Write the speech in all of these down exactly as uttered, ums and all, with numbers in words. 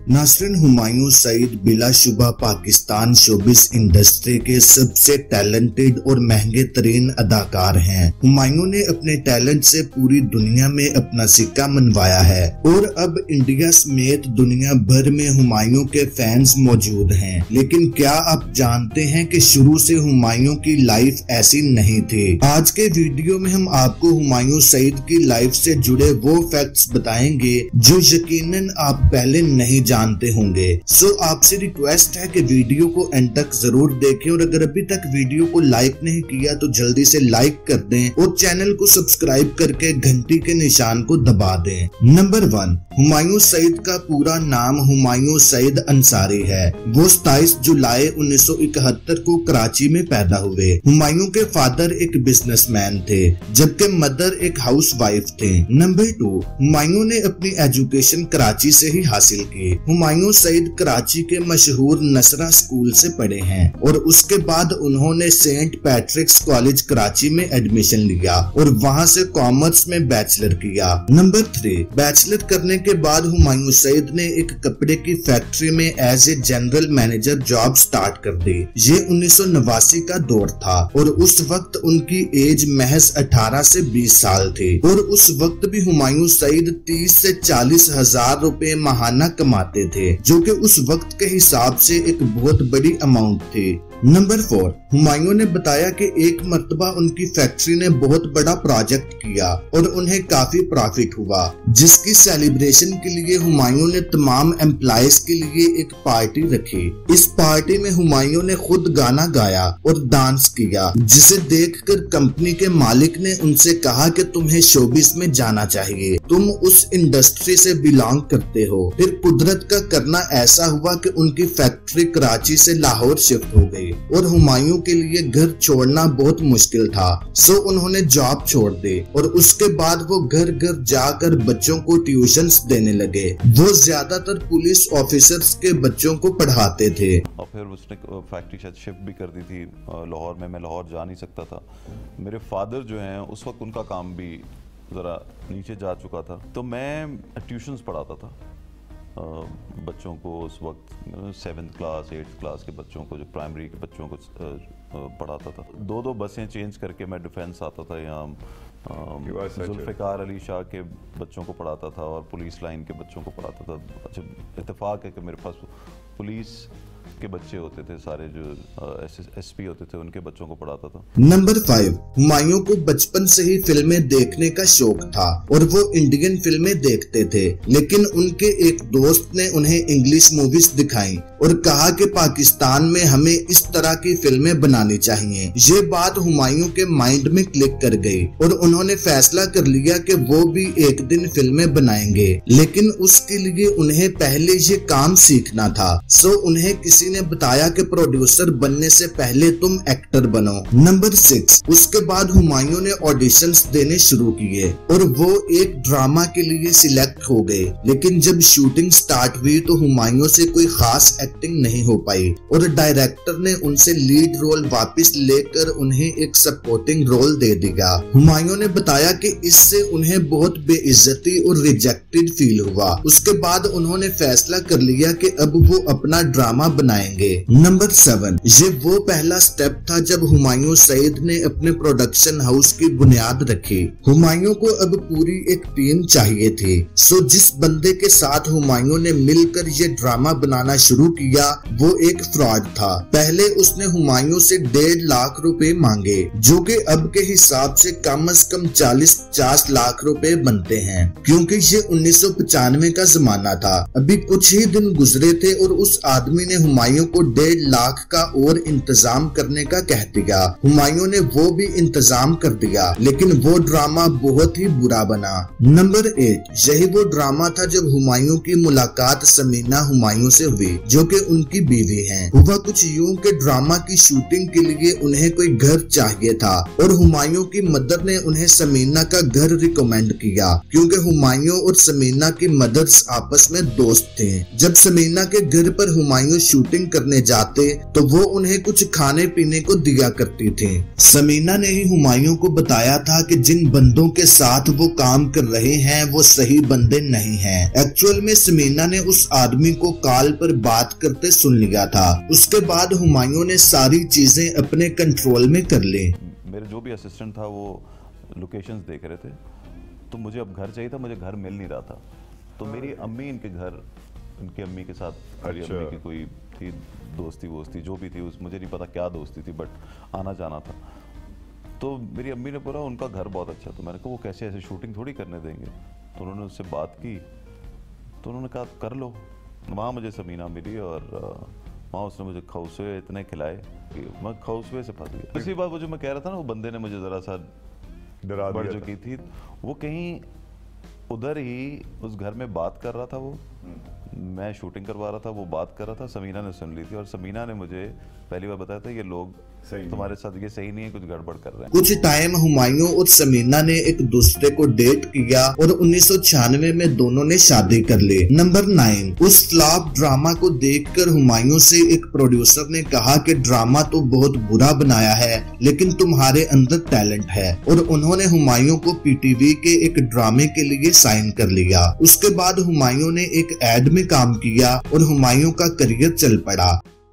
नासरीन, हुमायूं सईद बिलाशुबा Pakistan showbiz industry के सबसे टैलेंटेड और महंगे तरीन अदाकार हैं। हुमायूं ने अपने टैलेंट से पूरी दुनिया में अपना सिक्का मनवाया है और अब इंडिया समेत दुनिया भर में हुमायूं के फैंस मौजूद हैं। लेकिन क्या आप जानते हैं कि शुरू से हुमायूं की लाइफ ऐसी नहीं थी। आज के वीडियो में हम आपको हुमायूं सईद की लाइफ से जुड़े वो फैक्ट्स बताएंगे जो यकीनन आप पहले नहीं जानते होंगे। सो आपसे रिक्वेस्ट है कि वीडियो को एंड तक जरूर देखें और अगर अभी तक वीडियो को लाइक नहीं किया तो जल्दी से लाइक कर दें और चैनल को सब्सक्राइब करके घंटी के निशान को दबा दें। नंबर वन, हुमायूं सईद का पूरा नाम हुमायूं सईद अंसारी है। वो सताईस जुलाई उन्नीस सौ इकहत्तर को कराची में पैदा हुए। हुमायूं के फादर एक बिजनेसमैन थे जबकि मदर एक हाउस वाइफ थे। नंबर टू, हुमायूं ने अपनी एजुकेशन कराची से ही हासिल की। हुमायूं सईद कराची के मशहूर नसरा स्कूल से पढ़े हैं और उसके बाद उन्होंने सेंट पैट्रिक्स कॉलेज कराची में एडमिशन लिया और वहां से कॉमर्स में बैचलर किया। नंबर थ्री, बैचलर करने के बाद हुमायूं सईद ने एक कपड़े की फैक्ट्री में as a general manager job start कर दी। ये उन्नीस सौ नवासी का दौर था और उस वक्त उनकी एज महज अठारह से बीस साल थी और उस वक्त भी हुमायूं सईद तीस से चालीस हजार रुपए माहाना कमाते थे, जो कि उस वक्त के हिसाब से एक बहुत बड़ी अमाउंट थी। नंबर फोर, हुमायूं ने बताया कि एक मर्तबा उनकी फैक्ट्री ने बहुत बड़ा प्रोजेक्ट किया और उन्हें काफी प्रॉफिट हुआ, जिसकी सेलिब्रेशन के लिए हुमायूं ने तमाम एम्प्लॉयज के लिए एक पार्टी रखी। इस पार्टी में हुमायूं ने खुद गाना गाया और डांस किया, जिसे देखकर कंपनी के मालिक ने उनसे कहा कि तुम्हें शोबिस में जाना चाहिए, तुम उस इंडस्ट्री से बिलोंग करते हो। फिर कुदरत का करना ऐसा हुआ कि उनकी फैक्ट्री कराची से लाहौर शिफ्ट हो गई और हुमायूं के लिए घर छोड़ना बहुत मुश्किल था। सो उन्होंने जॉब छोड़ दी और उसके बाद वो घर घर जाकर बच्चों को ट्यूशंस देने लगे। वो ज्यादातर पुलिस ऑफिसर्स के बच्चों को पढ़ाते थे। और फिर उसने फैक्ट्री शायद शिफ्ट भी कर दी थी लाहौर में। मैं लाहौर जा नहीं सकता था। मेरे फादर जो हैं उस वक्त उनका काम भी ज़रा नीचे जा चुका था, तो मैं ट्यूशंस पढ़ाता था बच्चों को। उस वक्त सेवन्थ क्लास एट्थ क्लास के बच्चों को, जो प्राइमरी के बच्चों को पढ़ाता था। दो दो बसें चेंज करके मैं डिफेंस आता था यहाँ। जुल्फ़िकार अली शाह के बच्चों को पढ़ाता था और पुलिस लाइन के बच्चों को पढ़ाता था। अच्छा इत्तेफाक है कि मेरे पास पुलिस के बच्चे होते थे, सारे जो एस पी होते थे उनके बच्चों को पढ़ाता था। नंबर फाइव, हुमायूं को बचपन से ही फिल्में देखने का शौक था और वो इंडियन फिल्में देखते थे, लेकिन उनके एक दोस्त ने उन्हें इंग्लिश मूवीज दिखाई और कहा कि पाकिस्तान में हमें इस तरह की फिल्में बनानी चाहिए। ये बात हुमायूं के माइंड में क्लिक कर गई और उन्होंने फैसला कर लिया कि वो भी एक दिन फिल्में बनाएंगे, लेकिन उसके लिए उन्हें पहले ये काम सीखना था। सो उन्हें किसी ने बताया कि प्रोड्यूसर बनने से पहले तुम एक्टर बनो। नंबर सिक्स, उसके बाद हुमायूं ने ऑडिशंस देने शुरू किए और वो एक ड्रामा के लिए सिलेक्ट हो गए, लेकिन जब शूटिंग स्टार्ट हुई तो हुमायूं से कोई खास एक्टिंग नहीं हो पाई और डायरेक्टर ने उनसे लीड रोल वापस लेकर उन्हें एक सपोर्टिंग रोल दे दिया। हुमायूं ने बताया कि इससे उन्हें बहुत बेइज्जती और रिजेक्टेड फील हुआ। उसके बाद उन्होंने फैसला कर लिया कि अब वो अपना ड्रामा बनाएंगे। नंबर सेवन, ये वो पहला स्टेप था जब हुमायूं सईद ने अपने प्रोडक्शन हाउस की बुनियाद रखी। हुमायूं को अब पूरी एक टीम चाहिए थी। सो जिस बंदे के साथ हुमायूं ने मिलकर ये ड्रामा बनाना शुरू किया वो एक फ्रॉड था। पहले उसने हुमायूं से डेढ़ लाख रुपए मांगे, जो कि अब के हिसाब से कम से कम चालीस पचास लाख रुपए बनते हैं, क्योंकि ये उन्नीस सौ पचानवे का जमाना था। अभी कुछ ही दिन गुजरे थे और उस आदमी ने हुमायूं को डेढ़ लाख का और इंतजाम करने का कह दिया। हुमायूं ने वो भी इंतजाम कर दिया, लेकिन वो ड्रामा बहुत ही बुरा बना। नंबर एट, यही वो ड्रामा था जब हुमायूं की मुलाकात समीना हुमायूं से हुई, जो कि उनकी बीवी हैं। हुआ कुछ यूं के ड्रामा की शूटिंग के लिए उन्हें कोई घर चाहिए था और हुमायूं की मदर ने उन्हें समीना का घर रिकमेंड किया, क्योंकि हुमायूं और समीना की मदर्स आपस में दोस्त थे। जब समीना के घर पर हुमायूं शूटिंग करने जाते तो वो उन्हें कुछ खाने पीने को दिया करती थी। समीना ने ही हुमायूं को बताया था कि जिन बंदों के साथ वो काम कर रहे हैं वो सही बंदे नहीं हैं। एक्चुअल में समीना ने उस आदमी को कॉल पर बात करते सुन लिया था। उसके बाद हुमायूं ने सारी चीजें अपने कंट्रोल में कर ली। मेरे जो भी असिस्टेंट था वो लोकेशंस देख रहे थे, तो मुझे अब घर चाहिए था, मुझे घर मिल नहीं रहा था। तो मेरी अम्मी इनके घर, इनकी अम्मी के साथ मेरी अच्छा। अम्मी की कोई थी दोस्ती वोस्ती जो भी थी, उस मुझे नहीं पता क्या दोस्ती थी, बट आना जाना था। तो मेरी अम्मी ने बोला उनका घर बहुत अच्छा, तो मैंने कहा वो कैसे ऐसे शूटिंग थोड़ी करने देंगे। तो उन्होंने उससे बात की, तो उन्होंने कहा कर लो। वहाँ मुझे समीना मिली और वहाँ उसने मुझे खौसवे इतने खिलाए कि मैं खौसवे से फंस गया। इसी बात वो जो मैं कह रहा था ना, वो बंदे ने मुझे ज़रा सा डरा बढ़ दिया जो की थी, वो कहीं उधर ही उस घर में बात कर रहा था। वो मैं शूटिंग करवा रहा था, वो बात कर रहा था, समीना ने सुन ली थी और समीना ने मुझे पहली बार बताया था ये लोग सही तुम्हारे साथ ये सही नहीं है, कुछ गड़बड़ कर रहे हैं। कुछ टाइम हुमायूं और समीना ने एक दूसरे को डेट किया और उन्नीस सौ छियानवे में दोनों ने शादी कर ली। नंबर नाइन, उस फ्लॉप ड्रामा को देखकर हुमायूं से एक प्रोड्यूसर ने कहा कि ड्रामा तो बहुत बुरा बनाया है लेकिन तुम्हारे अंदर टैलेंट है, और उन्होंने हुमायूं को पीटीवी के एक ड्रामे के लिए साइन कर लिया। उसके बाद हुमायूं ने एक एड में काम किया और हुमायूं का करियर चल पड़ा।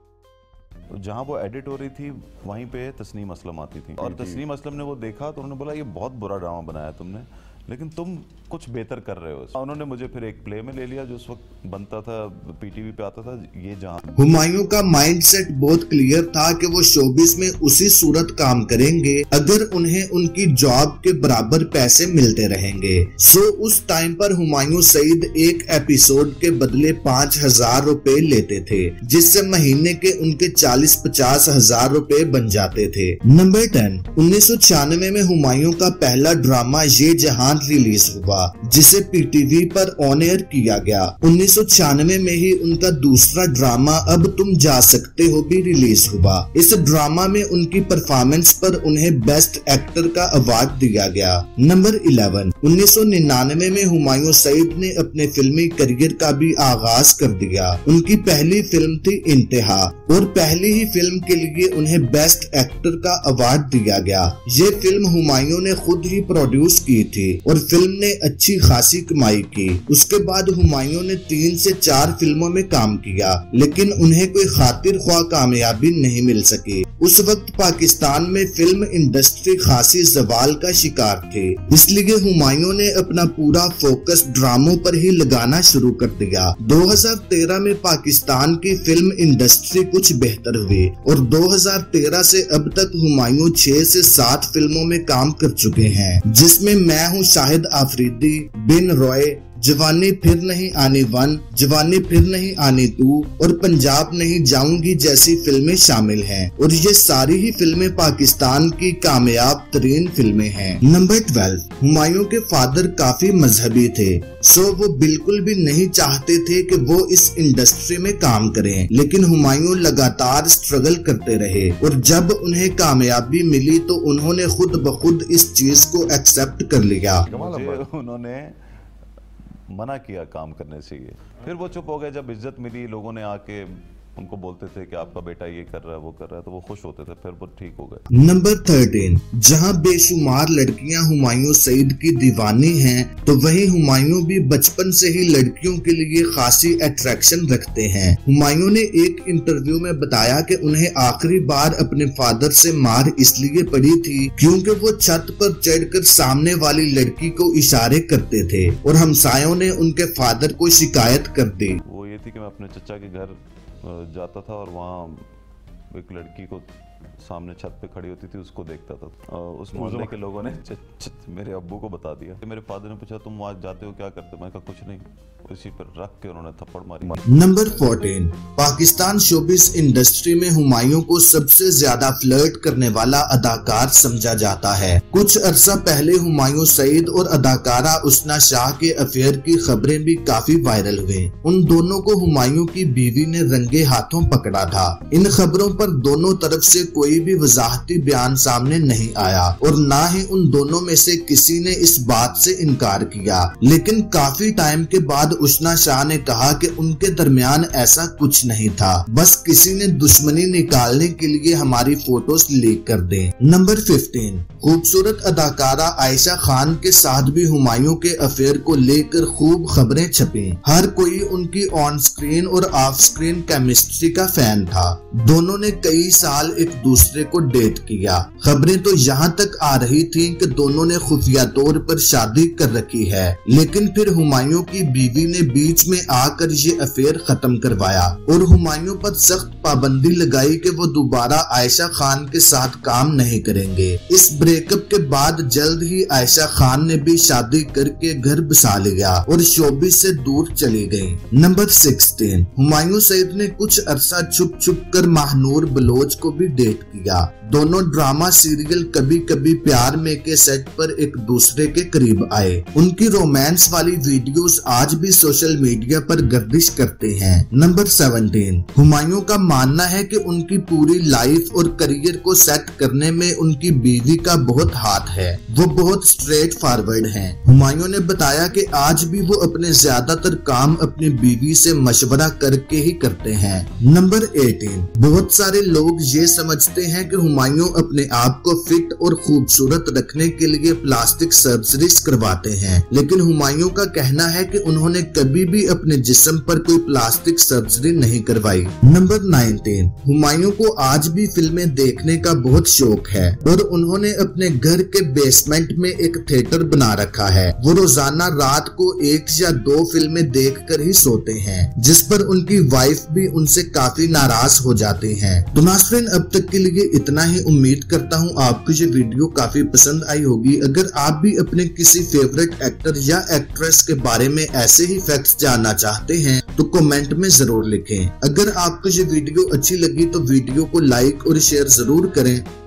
जहाँ वो एडिट हो रही थी वहीं पे तस्नीम असलम आती थी, और तस्नीम असलम ने वो देखा तो उन्होंने बोला ये बहुत बुरा ड्रामा बनाया तुमने, लेकिन तुम कुछ बेहतर कर रहे हो। उन्होंने मुझे फिर एक प्ले में ले लिया जो उस वक्त बनता था, पीटीवी पे आता था, ये जहाँ। हुमायूं का माइंडसेट बहुत क्लियर था कि वो शोबिस में उसी सूरत काम करेंगे अगर उन्हें उनकी जॉब के बराबर पैसे मिलते रहेंगे। सो उस टाइम पर हुमायूं सईद एक एपिसोड के बदले पाँच हजार रुपए लेते थे, जिससे महीने के उनके चालीस पचास हजार रुपए बन जाते थे। नंबर टेन, उन्नीस सौ छियानवे में हुमायूं का पहला ड्रामा ये जहां रिलीज हुआ, जिसे पीटीवी पर ऑन एयर किया गया। उन्नीस सौ छियानवे में ही उनका दूसरा ड्रामा अब तुम जा सकते हो भी रिलीज हुआ। इस ड्रामा में उनकी परफॉर्मेंस पर उन्हें बेस्ट एक्टर का अवार्ड दिया गया। नंबर इलेवन, उन्नीस सौ निन्यानवे में हुमायूं सईद ने अपने फिल्मी करियर का भी आगाज कर दिया। उनकी पहली फिल्म थी इंतहा, और पहली ही फिल्म के लिए उन्हें बेस्ट एक्टर का अवार्ड दिया गया। ये फिल्म हुमायूं ने खुद ही प्रोड्यूस की थी और फिल्म ने अच्छी खासी कमाई की। उसके बाद हुमायूं ने तीन से चार फिल्मों में काम किया, लेकिन उन्हें कोई खातिर ख्वाह कामयाबी नहीं मिल सकी। उस वक्त पाकिस्तान में फिल्म इंडस्ट्री खासी जवाल का शिकार थी, इसलिए हुमायूं ने अपना पूरा फोकस ड्रामों पर ही लगाना शुरू कर दिया। दो हज़ार तेरह में पाकिस्तान की फिल्म इंडस्ट्री कुछ बेहतर हुई और दो हज़ार तेरह से अब तक हुमायूं छह से सात फिल्मों में काम कर चुके हैं, जिसमें मैं हूँ शाहिद आफरीदी, बिन रॉय, जवानी फिर नहीं आनी वन, जवानी फिर नहीं आनी टू और पंजाब नहीं जाऊंगी जैसी फिल्में शामिल हैं, और ये सारी ही फिल्में पाकिस्तान की कामयाब तरीन फिल्में हैं। नंबर ट्वेल्व, हुमायूं के फादर काफी मजहबी थे, सो वो बिल्कुल भी नहीं चाहते थे कि वो इस इंडस्ट्री में काम करें, लेकिन हुमायूं लगातार स्ट्रगल करते रहे और जब उन्हें कामयाबी मिली तो उन्होंने खुद ब खुद इस चीज को एक्सेप्ट कर लिया। मुझे उन्होंने मना किया काम करने से, ये फिर वो चुप हो गए। जब इज्जत मिली, लोगों ने आके उनको बोलते थे कि आपका बेटा ये कर रहा है वो कर रहा है, तो वो खुश होते थे, फिर वो ठीक हो गए। नंबर थर्टीन, जहां बेशुमार लड़कियां हुमायूं सईद की दीवानी हैं, तो वहीं हुमायूं भी बचपन से ही लड़कियों के लिए खासी अट्रैक्शन रखते हैं। हुमायूं ने एक इंटरव्यू में बताया कि उन्हें आखिरी बार अपने फादर से मार इसलिए पड़ी थी क्योंकि वो छत पर चढ़कर सामने वाली लड़की को इशारे करते थे और हमसायों ने उनके फादर को शिकायत कर दी। वो ये थी कि मैं अपने चचा के घर जाता था और वहाँ एक लड़की को सामने छत पे खड़ी होती थी, उसको देखता था। उस मोहल्ले के लोगों ने च, च, मेरे अब्बू को बता दिया। मेरे फादर ने पूछा तुम वहाँ जाते हो क्या करते हो? मैंने कहा कुछ नहीं। इसी पर रख के उन्होंने थप्पड़ मारी। Number fourteen, Pakistan showbiz industry में हुमायूं को सबसे ज्यादा फ्लर्ट करने वाला अदाकार समझा जाता है। कुछ अरसा पहले हुमायूं सईद और अदाकारा उसना शाह के अफेयर की खबरें भी काफी वायरल हुई। उन दोनों को हुमायूं की बीवी ने रंगे हाथों पकड़ा था। इन खबरों पर दोनों तरफ से कोई भी वजाहती बयान सामने नहीं आया और ना ही उन दोनों में से किसी ने इस बात से इनकार किया। लेकिन काफी टाइम के बाद उशना शाह ने कहा कि उनके दरमियान ऐसा कुछ नहीं था, बस किसी ने दुश्मनी निकालने के लिए हमारी फोटोज लीक कर दें। नंबर फिफ्टीन, खूबसूरत अदाकारा आयशा खान के साथ भी हुमायूं के अफेयर को लेकर खूब खबरें छपी। हर कोई उनकी ऑन स्क्रीन और ऑफ स्क्रीन केमिस्ट्री का फैन था। दोनों ने कई साल एक दूसरे को डेट किया। खबरें तो यहाँ तक आ रही थी कि दोनों ने खुफिया तौर पर शादी कर रखी है, लेकिन फिर हुमायूं की बीवी ने बीच में आकर ये अफेयर खत्म करवाया और हुमायूं पर सख्त पाबंदी लगाई कि वो दोबारा आयशा खान के साथ काम नहीं करेंगे। इस ब्रेकअप के बाद जल्द ही आयशा खान ने भी शादी करके घर बसा लिया और शोबिस से दूर चली गई। नंबर सिक्सटीन, हुमायूं सईद ने कुछ अरसा छुप छुप कर महानूर बलोच को भी डेट किया। दोनों ड्रामा सीरियल कभी कभी प्यार में के सेट पर एक दूसरे के करीब आए। उनकी रोमांस वाली वीडियोस आज भी सोशल मीडिया पर गर्दिश करते हैं। नंबर सेवनटीन, हुमायूं का मानना है कि उनकी पूरी लाइफ और करियर को सेट करने में उनकी बीवी का बहुत हाथ है। वो बहुत स्ट्रेट फॉरवर्ड हैं। हुमायूं ने बताया कि आज भी वो अपने ज्यादातर काम अपनी बीवी से मशवरा करके ही करते हैं। नंबर एटीन, बहुत सारे लोग ये समझते हैं कि हुमायूं अपने आप को फिट और खूबसूरत रखने के लिए प्लास्टिक सर्जरीज करवाते हैं, लेकिन हुमायूं का कहना है कि उन्होंने कभी भी अपने जिस्म पर कोई प्लास्टिक सर्जरी नहीं करवाई। नंबर नाइनटीन, हुमायूं को आज भी फिल्में देखने का बहुत शौक है और उन्होंने अपने घर के बेसमेंट में एक थिएटर बना रखा है। वो रोजाना रात को एक या दो फिल्में देखकर ही सोते हैं, जिस पर उनकी वाइफ भी उनसे काफी नाराज हो जाती हैं। तो नाज़रीन, अब तक के लिए इतना ही। उम्मीद करता हूँ आपको ये वीडियो काफी पसंद आई होगी। अगर आप भी अपने किसी फेवरेट एक्टर या एक्ट्रेस के बारे में ऐसे ही फैक्ट्स जानना चाहते हैं तो कमेंट में जरूर लिखें। अगर आपको ये वीडियो अच्छी लगी तो वीडियो को लाइक और शेयर जरूर करें।